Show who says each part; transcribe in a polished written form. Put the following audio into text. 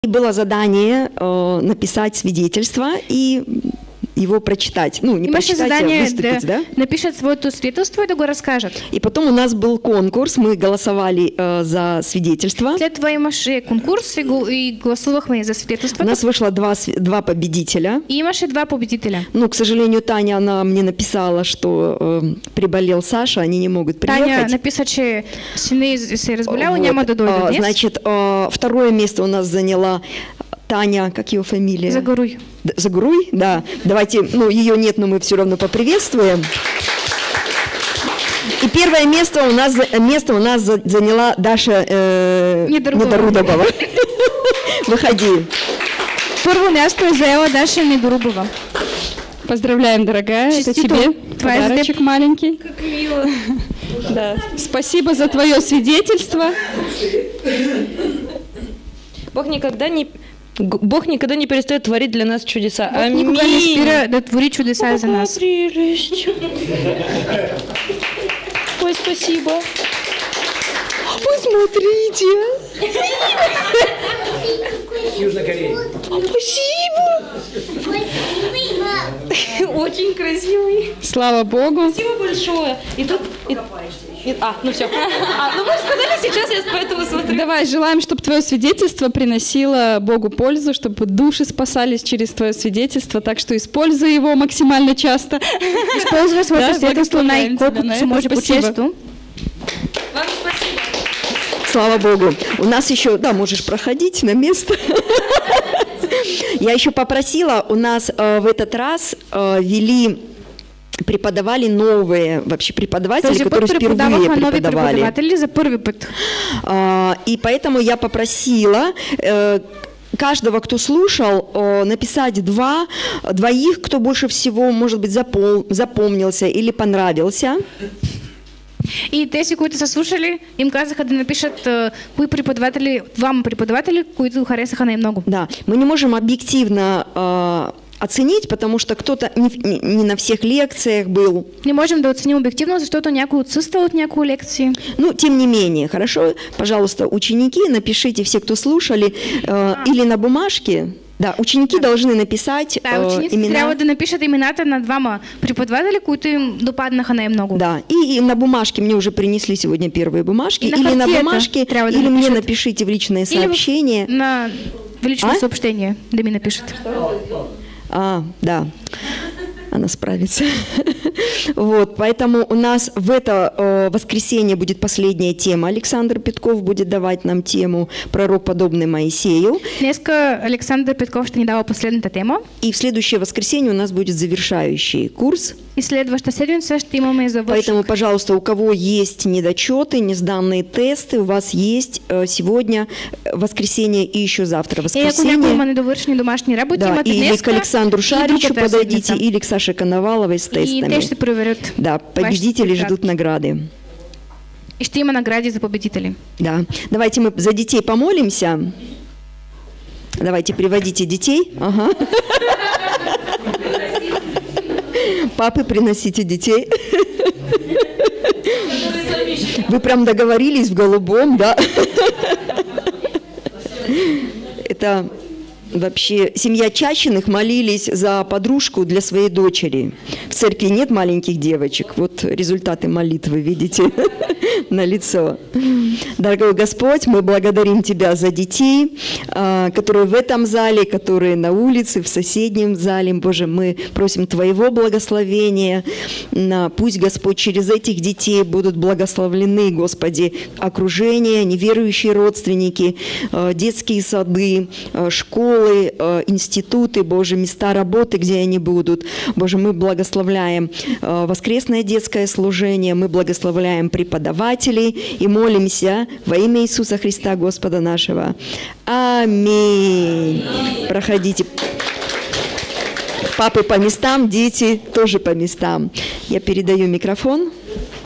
Speaker 1: И было задание написать свидетельство и его прочитать. Ну, не прочитать, а выступить, да?
Speaker 2: Напишет свое свидетельство и другой расскажет.
Speaker 1: И потом у нас был конкурс, мы голосовали за свидетельство.
Speaker 2: След това имаше конкурс и гласувахме за свидетельство.
Speaker 1: У нас вышло два победителя.
Speaker 2: И имаше два победителя.
Speaker 1: Ну, к сожалению, Таня, она мне написала, что приболел Саша, они не могут приехать.
Speaker 2: Таня написала, че сильно се разболяла, няма да дойде днес.
Speaker 1: Значит, второе место у нас заняла Таня, как ее фамилия?
Speaker 2: Загоруй.
Speaker 1: Загоруй, да. Давайте, ну, ее нет, но мы все равно поприветствуем. И первое место у нас заняла Даша Недорудова. Выходи.
Speaker 2: Първо място е заела Даша Недорубова.
Speaker 3: Поздравляем, дорогая.
Speaker 2: Честито.
Speaker 3: Это тебе подарочек маленький.
Speaker 2: Как мило.
Speaker 3: Да. Спасибо за твое свидетельство.
Speaker 4: Бог никогда не перестает творить для нас чудеса.
Speaker 2: Аминь. Бог никогда не спира да твори чудеса за нас.
Speaker 4: Прелесть. Ой, спасибо.
Speaker 1: Посмотрите.
Speaker 5: Южная Корея.
Speaker 1: Спасибо.
Speaker 4: Очень красивый.
Speaker 3: Слава Богу.
Speaker 4: Спасибо большое. И тут... ну все. Ну вы сказали, сейчас я поэтому смотрю.
Speaker 3: Давай, желаем, чтобы твое свидетельство приносило Богу пользу, чтобы души спасались через твое свидетельство, так что используй его максимально часто.
Speaker 2: Используй свое свидетельство колкото може по-често.
Speaker 4: Вам спасибо.
Speaker 1: Слава Богу. У нас еще, да, можешь проходить на место. Я еще попросила, у нас в этот раз преподавали новые вообще преподаватели, которые впервые преподавали.
Speaker 2: За первый път.
Speaker 1: И поэтому я попросила каждого, кто слушал, написать двоих, кто больше всего, может быть, запомнился или понравился.
Speaker 2: И тези, които са слушали, им казаха да напишат кои преподаватели, двама преподаватели, които харесаха най-много.
Speaker 1: Да, мы не можем объективно оценить, потому что кто-то не на всех лекциях был.
Speaker 2: Не можем да оценим объективно, защото някой отсъствал от някои лекции.
Speaker 1: Ну, тем не менее, хорошо, пожалуйста, ученики, напишите, все, кто слушали, или на бумажке. Да, ученики должны написать
Speaker 2: учениците трябва да напишат имената на двама преподаватели, които им допаднаха най-много.
Speaker 1: Да, и на бумажке мне уже принесли сегодня первые бумажки. Или на бумажке, или мне напишите в личное сообщение.
Speaker 2: В личное сообщение, да мне напишет.
Speaker 1: Да. Она справится. Вот, поэтому у нас в это воскресенье будет последняя тема. Александр Петков будет давать нам тему «Пророк, подобный Моисею».
Speaker 2: Днеска Александр Петков ще ни дава последната тема.
Speaker 1: И в следующее воскресенье у нас будет завершающий курс.
Speaker 2: И следващата седмица ще имаме завършек.
Speaker 1: Поэтому, пожалуйста, у кого есть недочеты, несданные тесты, у вас есть сегодня воскресенье и еще завтра воскресенье.
Speaker 2: И ако някой има недовършени домашни работи,
Speaker 1: да,
Speaker 2: имате
Speaker 1: или
Speaker 2: днеска,
Speaker 1: к Александру Шаричу подойдите, или к Саше Коноваловой с тестами.
Speaker 2: И те ще проверят.
Speaker 1: Да, победители ждут награды.
Speaker 2: И ще има награди за победители.
Speaker 1: Да. Давайте мы за детей помолимся. Давайте приводите детей. Ага. Папы, приносите детей. Вы прям договорились в голубом, да? Это вообще семья Чащиных молились за подружку для своей дочери. В церкви нет маленьких девочек. Вот результаты молитвы, видите, на лицо. Дорогой Господь, мы благодарим Тебя за детей, которые в этом зале, которые на улице, в соседнем зале. Боже, мы просим Твоего благословения. Пусть, Господь, через этих детей будут благословлены, Господи, окружение, неверующие родственники, детские сады, школы, институты, Боже, места работы, где они будут. Боже, мы благословляем воскресное детское служение, мы благословляем преподавателей и молимся во имя Иисуса Христа, Господа нашего. Аминь. Проходите. Папы по местам, дети тоже по местам. Я передаю микрофон.